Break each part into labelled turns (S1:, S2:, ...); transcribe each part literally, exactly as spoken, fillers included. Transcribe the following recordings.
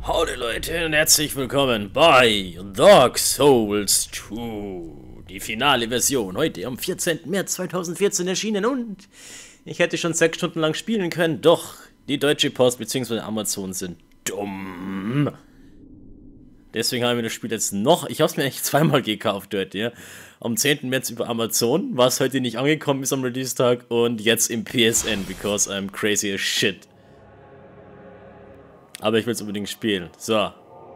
S1: Howdy Leute und herzlich willkommen bei Dark Souls zwei. Die finale Version, heute am vierzehnten März zweitausendvierzehn erschienen und ich hätte schon sechs Stunden lang spielen können, doch die Deutsche Post bzw. Amazon sind dumm. Deswegen haben wir das Spiel jetzt noch, ich habe es mir eigentlich zweimal gekauft dort, ja. Am zehnten März über Amazon, was heute nicht angekommen ist am Release-Tag und jetzt im P S N, because I'm crazy as shit. Aber ich will es unbedingt spielen. So.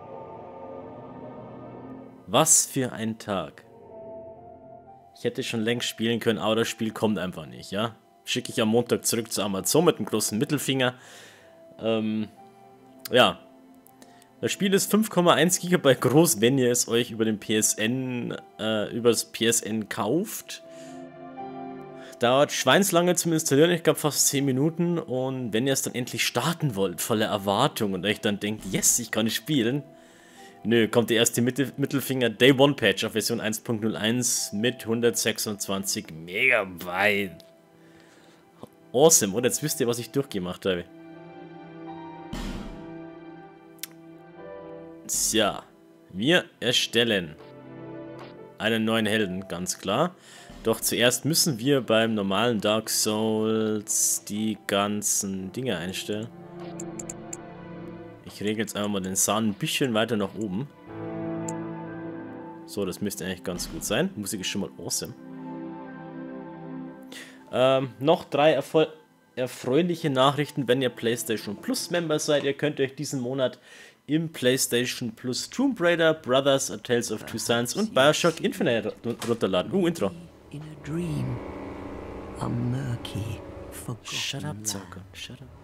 S1: Was für ein Tag. Ich hätte schon längst spielen können, aber das Spiel kommt einfach nicht, ja. Schicke ich am Montag zurück zu Amazon mit einem großen Mittelfinger. Ähm, ja. Das Spiel ist fünf Komma eins Gigabyte groß, wenn ihr es euch über den P S N, äh, übers P S N kauft. Dauert schweinslange zum Installieren, ich glaube fast zehn Minuten. Und wenn ihr es dann endlich starten wollt, voller Erwartung und euch dann denkt, yes, ich kann es spielen. Nö, kommt der erste Mittel Mittelfinger Day One Patch auf Version eins Punkt null eins mit hundertsechsundzwanzig Megabyte. Awesome, und jetzt wisst ihr, was ich durchgemacht habe. Tja, wir erstellen einen neuen Helden, ganz klar. Doch zuerst müssen wir beim normalen Dark Souls die ganzen Dinge einstellen. Ich regle jetzt einfach mal den Sound ein bisschen weiter nach oben. So, das müsste eigentlich ganz gut sein. Musik ist schon mal awesome. Ähm, noch drei erfol erfreuliche Nachrichten, wenn ihr PlayStation Plus Member seid. Ihr könnt euch diesen Monat im PlayStation Plus Tomb Raider, Brothers, A Tales of Two Sons und Bioshock Infinite runterladen. Uh, Intro.
S2: In a dream, a murky, forgotten
S1: Shut up,
S2: land.
S1: Zocker. Shut up.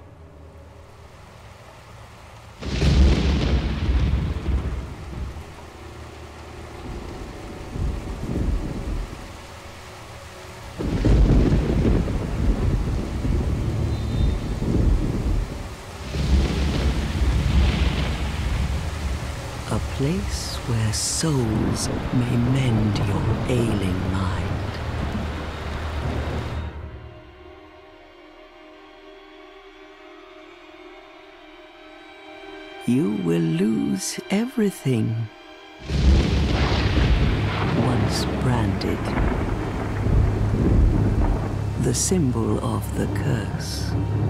S2: A place where souls may mend your ailing mind. You will lose everything. Once branded, the symbol of the curse,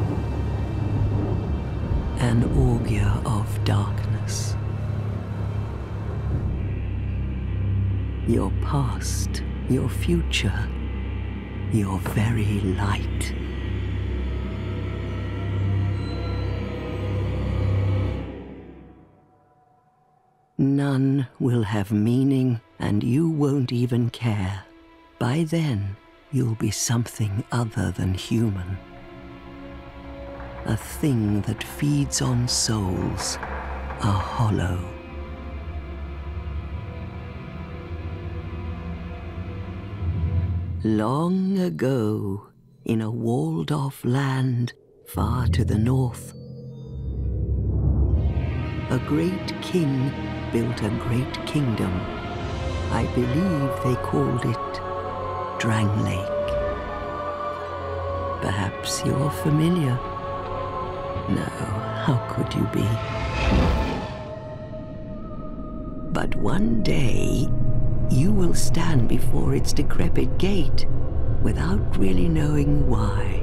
S2: an augur of darkness. Your past, your future, your very light. None will have meaning, and you won't even care. By then, you'll be something other than human. A thing that feeds on souls, a hollow. Long ago, in a walled-off land far to the north, a great king built a great kingdom. I believe they called it Drangleic. Perhaps you're familiar? No, how could you be? But one day, you will stand before its decrepit gate without really knowing why.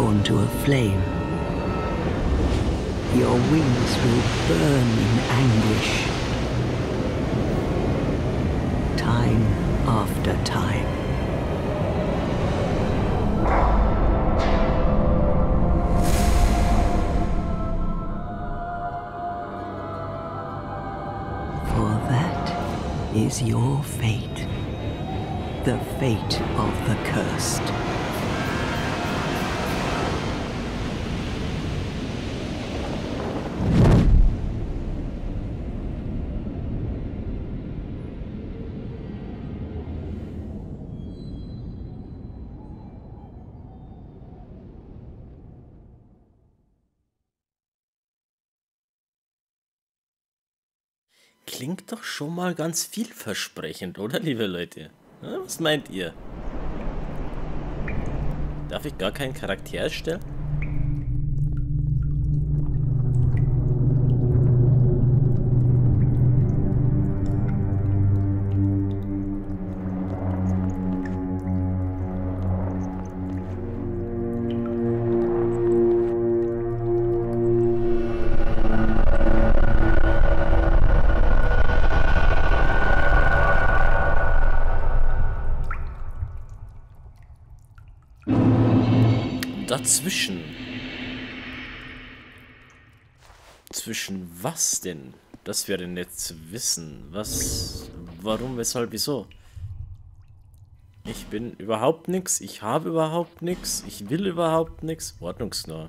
S2: drawn to a flame. Your wings will burn in anguish. Time after time. For that is your fate. The fate of the cursed.
S1: Klingt doch schon mal ganz vielversprechend, oder, liebe Leute? Ja, was meint ihr? Darf ich gar keinen Charakter erstellen? Dazwischen. Zwischen was denn? Das wäre nett zu wissen. Was? Warum? Weshalb? Wieso? Ich bin überhaupt nichts. Ich habe überhaupt nichts. Ich will überhaupt nichts. Ordnungsnah.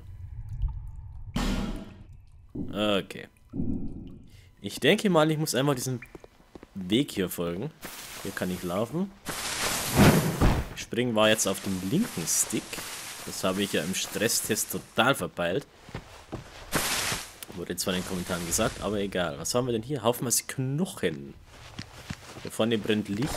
S1: Okay. Ich denke mal, ich muss einmal diesen Weg hier folgen. Hier kann ich laufen. Springen war jetzt auf dem linken Stick. Das habe ich ja im Stresstest total verpeilt. Wurde zwar in den Kommentaren gesagt, aber egal. Was haben wir denn hier? Haufenweise Knochen. Hier vorne brennt Licht.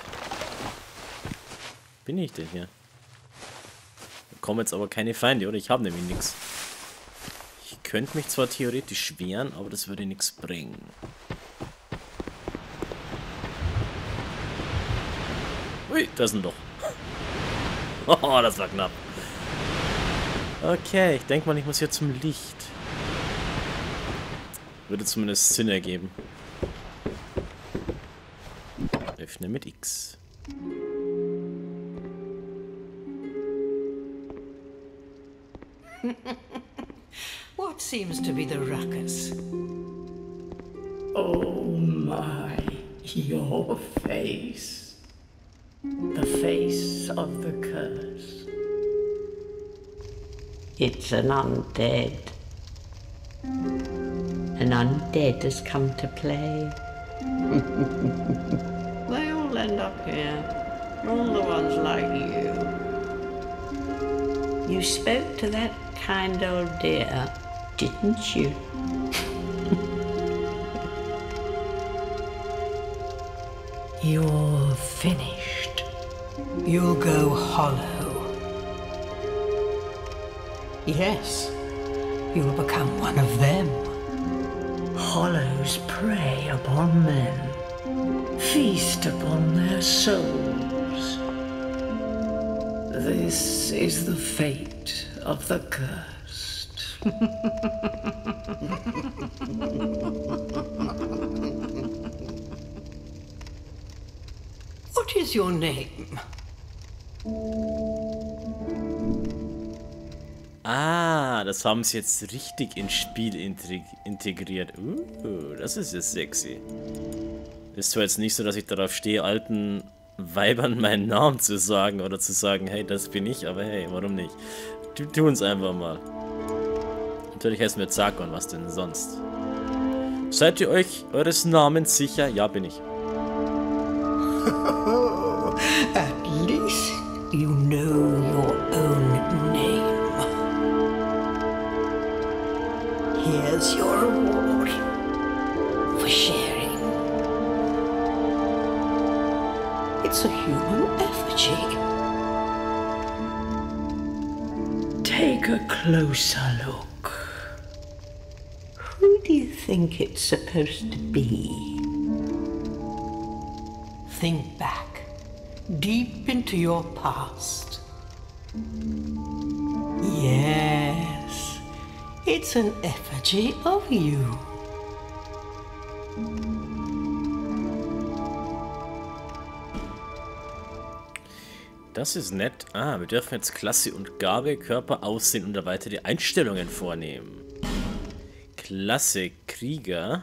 S1: Bin ich denn hier? Da kommen jetzt aber keine Feinde, oder? Ich habe nämlich nichts. Ich könnte mich zwar theoretisch wehren, aber das würde nichts bringen. Ui, da ist ein Loch. Oh, das war knapp. Okay, ich denke mal, ich muss hier zum Licht. Würde zumindest Sinn ergeben. Öffne mit X.
S3: What seems to be the ruckus?
S4: Oh my, your face. The face of the curse. It's an undead. An undead has come to play. They all end up here. All the ones like you. You spoke to that kind old dear, didn't you?
S3: You're finished. You'll go hollow. Yes, you'll become one of them.
S4: Hollows prey upon men, feast upon their souls. This is the fate of the cursed.
S3: What is your name?
S1: Ah, das haben sie jetzt richtig ins Spiel integriert. Uh, das ist jetzt sexy. Ist zwar jetzt nicht so, dass ich darauf stehe, alten Weibern meinen Namen zu sagen oder zu sagen, hey, das bin ich, aber hey, warum nicht? Tu uns einfach mal. Natürlich heißt mir Zakon, was denn sonst? Seid ihr euch eures Namens sicher? Ja, bin ich.
S3: At least you know your own name. Here's your reward for sharing. It's a human effigy.
S4: Take a closer look. Who do you think it's supposed to be?
S3: Think back, deep into your past. Yes, it's an effigy of you.
S1: Das ist nett. Ah, wir dürfen jetzt Klasse und Gabe, Körper, Aussehen und weitere Einstellungen vornehmen. Klasse, Krieger.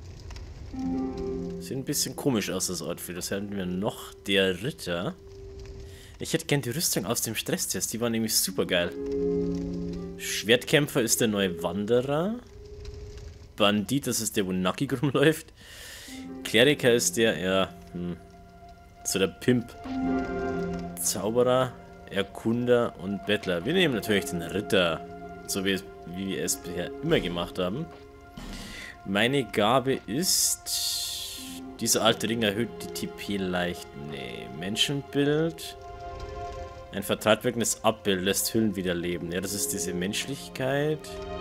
S1: Sieht ein bisschen komisch aus, das Outfit. Das hätten wir noch. Der Ritter. Ich hätte gern die Rüstung aus dem Stresstest. Die war nämlich super geil. Schwertkämpfer ist der neue Wanderer. Bandit, das ist der, wo nackig rumläuft. Kleriker ist der, ja, hm, so der Pimp. Zauberer, Erkunder und Bettler. Wir nehmen natürlich den Ritter, so wie, es, wie wir es bisher immer gemacht haben. Meine Gabe ist... Dieser alte Ring erhöht die T P leicht. Nee, Menschenbild. Ein verteilt wirkendes Abbild lässt Hüllen wieder leben. Ja, das ist diese Menschlichkeit.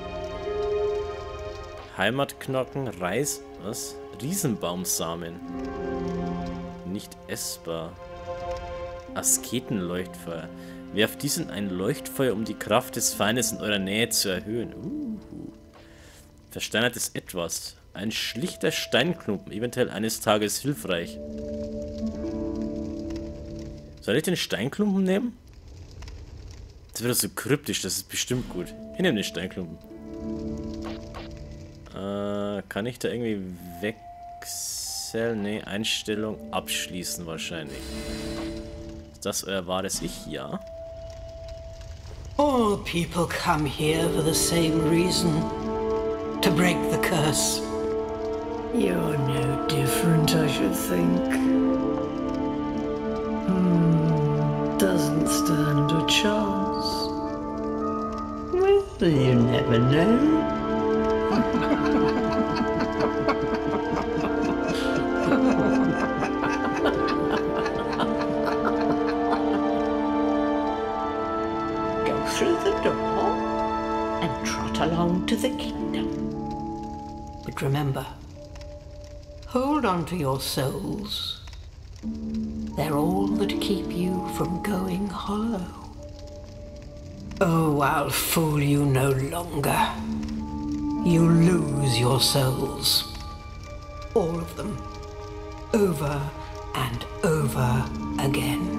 S1: Heimatknochen, Reis... Was? Riesenbaumsamen. Nicht essbar. Asketenleuchtfeuer. Werft diesen ein Leuchtfeuer, um die Kraft des Feindes in eurer Nähe zu erhöhen. Uh. Versteinertes Etwas. Ein schlichter Steinklumpen, eventuell eines Tages hilfreich. Soll ich den Steinklumpen nehmen? Das wird so kryptisch, das ist bestimmt gut. Ich nehme den Steinklumpen. Äh, kann ich da irgendwie wechseln? Ne, Einstellung abschließen wahrscheinlich. Ist das euer wahres Ich? Ja.
S3: All people come here for the same reason. To break the curse.
S5: You're no different, I should think. Hmm, doesn't stand a chance.
S4: Well, you never know. Go through the door and trot along to the kingdom.
S3: But remember, hold on to your souls. They're all that keep you from going hollow. Oh, I'll fool you no longer. You lose your souls. All of them. Over and over again.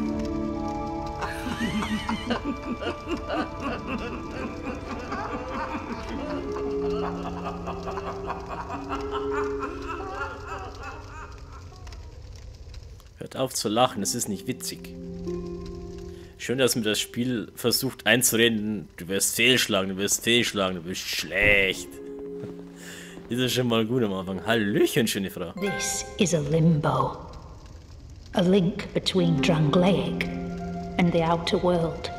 S1: Hört auf zu lachen, es ist nicht witzig. Schön, dass mir das Spiel versucht einzureden, du wirst fehlschlagen, du wirst fehlschlagen, du bist schlecht. Das ist schon mal gut am Anfang. Hallöchen, schöne Frau.
S6: This is a limbo. A link between Drangleic and the outer world.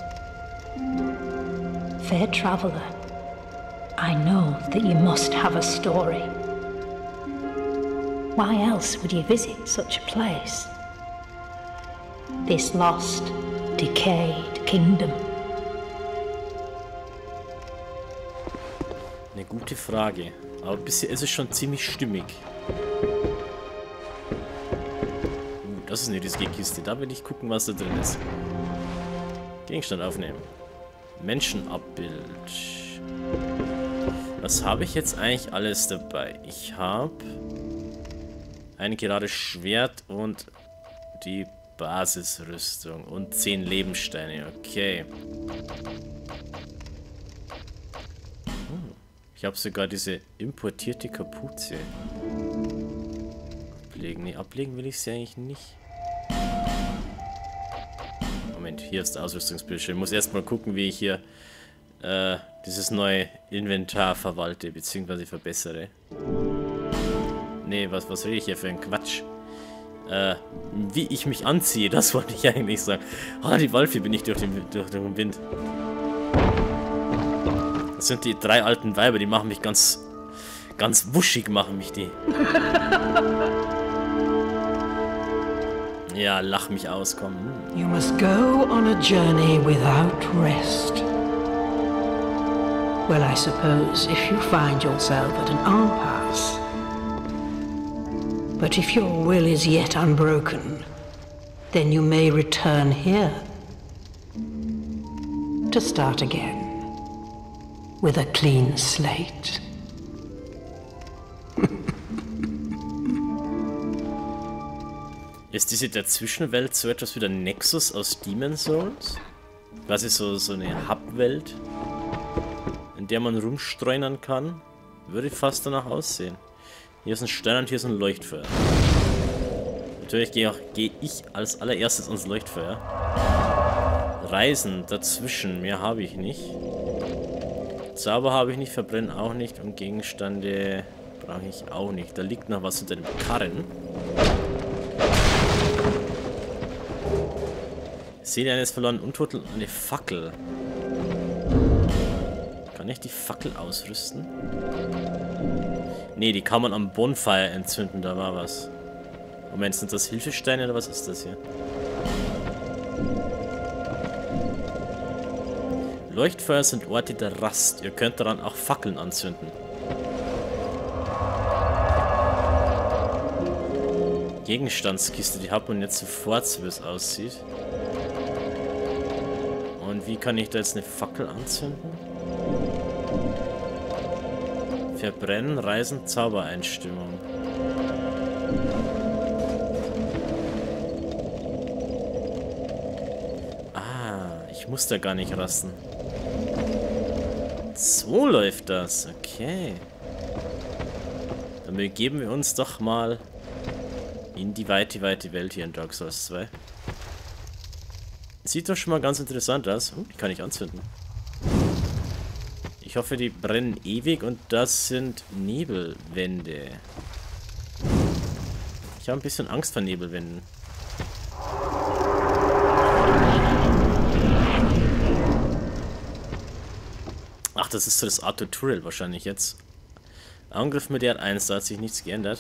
S6: Fair traveler, I know that you must have a story. Why else would you visit such a place? This lost, decayed kingdom.
S1: Eine gute Frage. Aber bisher ist es schon ziemlich stimmig. Uh, das ist eine riesige Kiste. Da will ich gucken, was da drin ist. Gegenstand aufnehmen. Menschenabbild. Was habe ich jetzt eigentlich alles dabei? Ich habe ein gerades Schwert und die Basisrüstung und zehn Lebenssteine. Okay. Ich habe sogar diese importierte Kapuze. Ablegen. Nee, ablegen will ich sie eigentlich nicht. Moment, hier ist der Ausrüstungsbildschirm. Ich muss erstmal gucken, wie ich hier äh, dieses neue Inventar verwalte, beziehungsweise verbessere. Nee, was, was rede ich hier für ein Quatsch? Äh, wie ich mich anziehe, das wollte ich eigentlich sagen. Ah, die Waldfee bin ich durch den, durch den Wind. Das sind die drei alten Weiber, die machen mich ganz, ganz wuschig, machen mich die. Ja, lach mich aus, komm.
S3: You must go on a journey without rest. Well, I suppose if you find yourself at an impasse. But if your will is yet unbroken, then you may return here to start again. with a clean slate.
S1: Ist diese Dazwischenwelt so etwas wie der Nexus aus Demon's Souls? Quasi so, so eine Hub-Welt, in der man rumstreunern kann? Würde fast danach aussehen. Hier ist ein Stein und hier ist ein Leuchtfeuer. Natürlich gehe, auch, gehe ich als allererstes ans Leuchtfeuer. Reisen dazwischen, mehr habe ich nicht. Zauber habe ich nicht, Verbrennen auch nicht und Gegenstände brauche ich auch nicht. Da liegt noch was unter dem Karren. Seele eines verlorenen Untoten und eine Fackel. Kann ich die Fackel ausrüsten? Ne, die kann man am Bonfire entzünden, da war was. Moment, sind das Hilfesteine oder was ist das hier? Leuchtfeuer sind Orte der Rast. Ihr könnt daran auch Fackeln anzünden. Gegenstandskiste, die hat man jetzt sofort, so wie es aussieht. Und wie kann ich da jetzt eine Fackel anzünden? Verbrennen, Reisen, Zaubereinstimmung. Ah, ich muss da gar nicht rasten. So läuft das, okay. Dann begeben wir uns doch mal in die weite, weite Welt hier in Dark Souls zwei. Sieht doch schon mal ganz interessant aus. Oh, die kann ich anzünden. Ich hoffe, die brennen ewig und das sind Nebelwände. Ich habe ein bisschen Angst vor Nebelwänden. Ach, das ist so das Art Tutorial wahrscheinlich jetzt. Angriff mit R eins, da hat sich nichts geändert.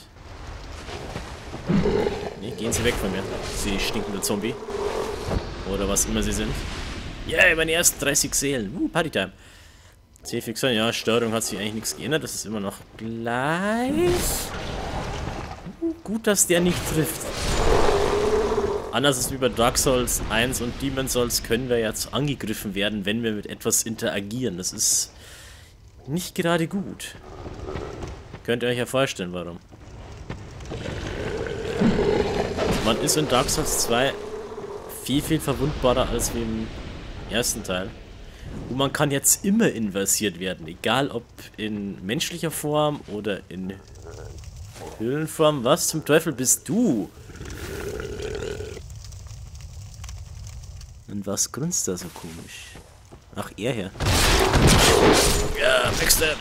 S1: Ne, gehen Sie weg von mir. Sie stinkende Zombie. Oder was immer sie sind. Yeah, meine ersten dreißig Seelen. Uh, Partytime. C-Fixer, ja, Steuerung hat sich eigentlich nichts geändert. Das ist immer noch gleich. Uh, gut, dass der nicht trifft. Anders als wie bei Dark Souls eins und Demon's Souls können wir jetzt angegriffen werden, wenn wir mit etwas interagieren. Das ist nicht gerade gut. Könnt ihr euch ja vorstellen, warum. Man ist in Dark Souls zwei viel, viel verwundbarer als wie im ersten Teil. Und man kann jetzt immer inversiert werden, egal ob in menschlicher Form oder in Höhlenform. Was zum Teufel bist du? Und was grunzt da so komisch? Ach, er hier. Ja, Backstep.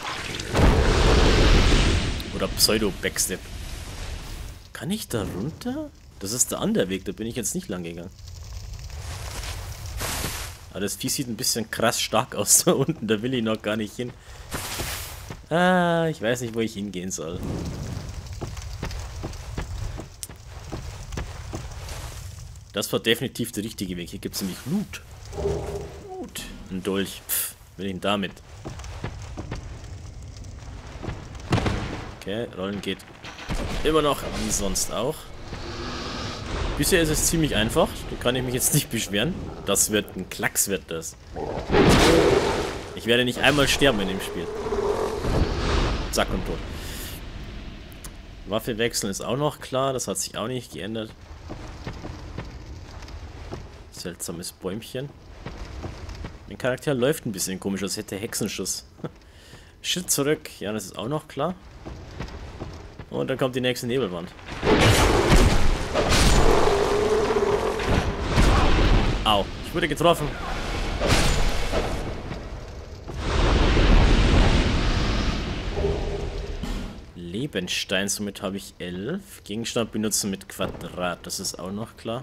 S1: Oder Pseudo-Backstep. Kann ich da runter? Das ist der andere Weg, da bin ich jetzt nicht lang gegangen. Aber das Vieh sieht ein bisschen krass stark aus da unten, da will ich noch gar nicht hin. Ah, ich weiß nicht, wo ich hingehen soll. Das war definitiv der richtige Weg. Hier gibt es nämlich Loot. Loot. Ein Dolch. Pff, will ich denn damit? Okay, Rollen geht immer noch, wie sonst auch. Bisher ist es ziemlich einfach. Da kann ich mich jetzt nicht beschweren. Das wird ein Klacks, wird das. Ich werde nicht einmal sterben in dem Spiel. Zack und tot. Waffe wechseln ist auch noch klar. Das hat sich auch nicht geändert. Seltsames Bäumchen. Mein Charakter läuft ein bisschen komisch, als hätte er Hexenschuss. Schritt zurück. Ja, das ist auch noch klar. Und dann kommt die nächste Nebelwand. Au, ich wurde getroffen. Lebenstein, somit habe ich elf. Gegenstand benutzen mit Quadrat, das ist auch noch klar.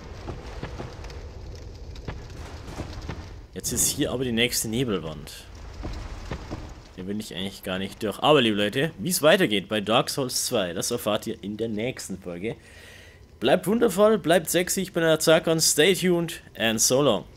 S1: Jetzt ist hier aber die nächste Nebelwand. Hier bin ich eigentlich gar nicht durch. Aber liebe Leute, wie es weitergeht bei Dark Souls zwei, das erfahrt ihr in der nächsten Folge. Bleibt wundervoll, bleibt sexy, ich bin der Zarkon, stay tuned and so long.